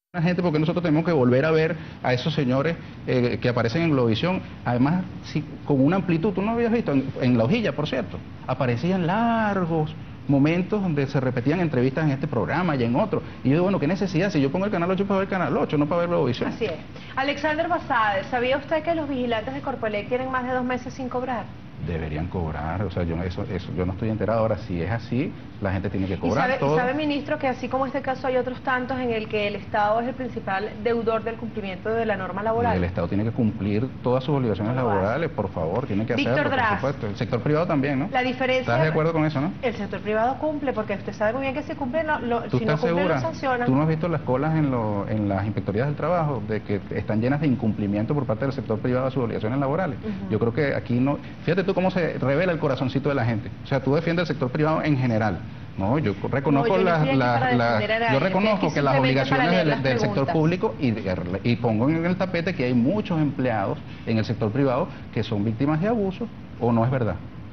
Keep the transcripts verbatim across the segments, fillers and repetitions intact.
La gente, porque nosotros tenemos que volver a ver a esos señores eh, que aparecen en Globovisión, además sí, con una amplitud, tú no habías visto, en, en La Hojilla, por cierto, aparecían largos momentos donde se repetían entrevistas en este programa y en otro, y yo digo, bueno, ¿qué necesidad? Si yo pongo el canal ocho para ver el canal ocho, no para ver Globovisión. Así es. Alexander Basáez, ¿sabía usted que los vigilantes de Corpoelec tienen más de dos meses sin cobrar? Deberían cobrar, o sea, yo eso, eso yo no estoy enterado. Ahora, si es así, la gente tiene que cobrar. ¿Y sabe, todo. sabe, ministro, que así como este caso hay otros tantos en el que el Estado es el principal deudor del cumplimiento de la norma laboral? Y el Estado tiene que cumplir todas sus obligaciones no laborales, por favor, tiene que Víctor hacerlo, Draz, por supuesto. El sector privado también, ¿no? La diferencia... ¿Estás de acuerdo con eso, no? El sector privado cumple, porque usted sabe muy bien que si cumple, no, lo, ¿Tú si no estás cumple, segura? lo sancionan. ¿Tú no has visto las colas en, lo, en las inspectorías del trabajo de que están llenas de incumplimiento por parte del sector privado de sus obligaciones laborales? Uh-huh. Yo creo que aquí no... Fíjate tú cómo se revela el corazoncito de la gente. O sea, tú defiendes el sector privado en general. No, yo reconozco, no, yo las, las, las, yo reconozco que las obligaciones del, del sector público y, y pongo en el tapete que hay muchos empleados en el sector privado que son víctimas de abuso, ¿o no es verdad?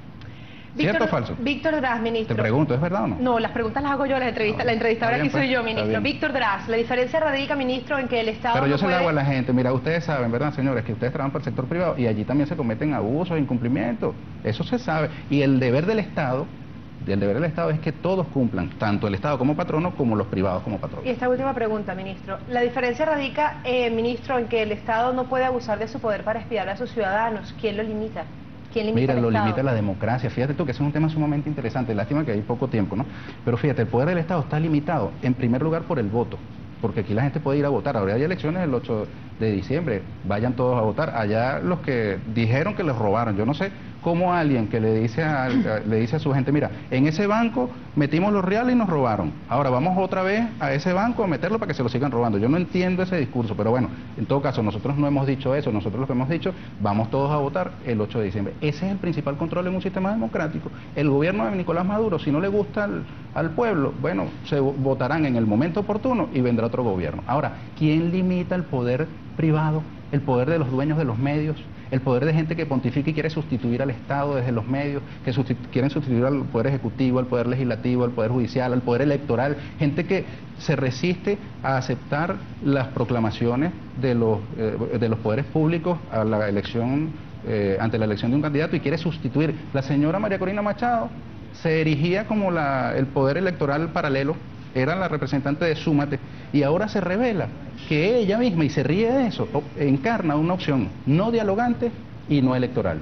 Víctor, ¿Cierto o falso? Víctor Draz, ministro. Te pregunto, ¿es verdad o no? No, las preguntas las hago yo, la entrevista, no, la entrevistadora aquí soy yo, ministro. Víctor Draz, la diferencia radica, ministro, en que el Estado Pero yo no se puede... la hago a la gente, mira, ustedes saben, ¿verdad, señores? Que ustedes trabajan para el sector privado y allí también se cometen abusos, incumplimientos, eso se sabe. Y el deber del Estado... El deber del Estado es que todos cumplan, tanto el Estado como patrono, como los privados como patronos. Y esta última pregunta, ministro. La diferencia radica, eh, ministro, en que el Estado no puede abusar de su poder para espiar a sus ciudadanos. ¿Quién lo limita? ¿Quién limita Mira, el lo Estado? limita la democracia. Fíjate tú que ese es un tema sumamente interesante. Lástima que hay poco tiempo, ¿no? Pero fíjate, el poder del Estado está limitado, en primer lugar, por el voto. Porque aquí la gente puede ir a votar. Ahora hay elecciones el ocho de diciembre, vayan todos a votar. Allá los que dijeron que les robaron, yo no sé cómo alguien que le dice a, le dice a su gente, mira, en ese banco metimos los reales y nos robaron, ahora vamos otra vez a ese banco a meterlo para que se lo sigan robando. Yo no entiendo ese discurso, pero bueno, en todo caso, nosotros no hemos dicho eso, nosotros lo que hemos dicho, vamos todos a votar el ocho de diciembre. Ese es el principal control en un sistema democrático. El gobierno de Nicolás Maduro, si no le gusta al, al pueblo, bueno, se votarán en el momento oportuno y vendrá otro gobierno. Ahora, ¿quién limita el poder privado, el poder de los dueños de los medios, el poder de gente que pontifica y quiere sustituir al Estado desde los medios, que sustitu quieren sustituir al Poder Ejecutivo, al Poder Legislativo, al Poder Judicial, al Poder Electoral, gente que se resiste a aceptar las proclamaciones de los, eh, de los poderes públicos a la elección, eh, ante la elección de un candidato y quiere sustituir? La señora María Corina Machado se erigía como la, el poder electoral paralelo, era la representante de Súmate, y ahora se revela que ella misma, y se ríe de eso, encarna una opción no dialogante y no electoral.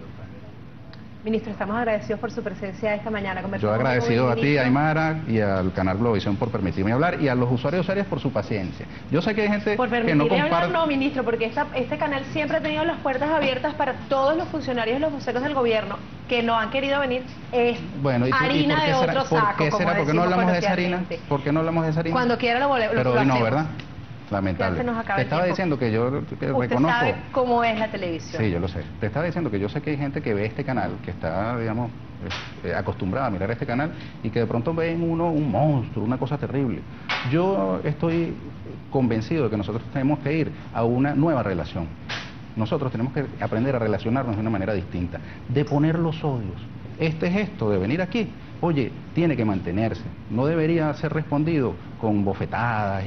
Ministro, estamos agradecidos por su presencia esta mañana. Yo agradecido a ti, Aymara, y al canal Globovisión por permitirme hablar, y a los usuarios y usuarias por su paciencia. Yo sé que hay gente por que no comparte... hablar, no, ministro, porque esta, este canal siempre ha tenido las puertas abiertas para todos los funcionarios y los voceros del gobierno que no han querido venir. Es bueno, ¿y tú, harina ¿y por qué de será, otro saco, ¿por qué será? ¿Por qué no hablamos de esa harina? ¿Por qué no hablamos de esa harina? Cuando quiera lo volvemos. Pero hoy no, ¿verdad? Lamentable. Te estaba diciendo que yo que Usted reconozco... sabe cómo es la televisión. Sí, yo lo sé. Te estaba diciendo que yo sé que hay gente que ve este canal, que está, digamos, eh, acostumbrada a mirar este canal y que de pronto ve en uno un monstruo, una cosa terrible. Yo estoy convencido de que nosotros tenemos que ir a una nueva relación. Nosotros tenemos que aprender a relacionarnos de una manera distinta, de poner los odios. Este gesto de venir aquí, oye, tiene que mantenerse, no debería ser respondido con bofetadas y,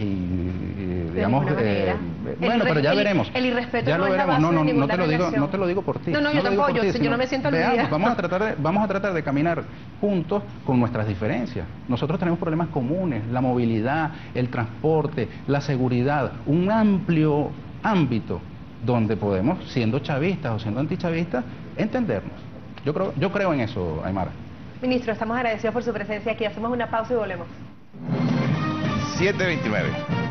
y digamos, eh, bueno, pero ya el, veremos. El irrespeto ya no lo es la veremos. base No, no, de no te lo digo, relación. no te lo digo por ti. No, no, yo no tampoco, yo, ti, yo no me siento veamos, aludida. vamos a tratar de, vamos a tratar de caminar juntos con nuestras diferencias. Nosotros tenemos problemas comunes, la movilidad, el transporte, la seguridad, un amplio ámbito donde podemos, siendo chavistas o siendo antichavistas, entendernos. Yo creo, yo creo en eso, Aymara. Ministro, estamos agradecidos por su presencia aquí. Hacemos una pausa y volvemos. siete veintinueve.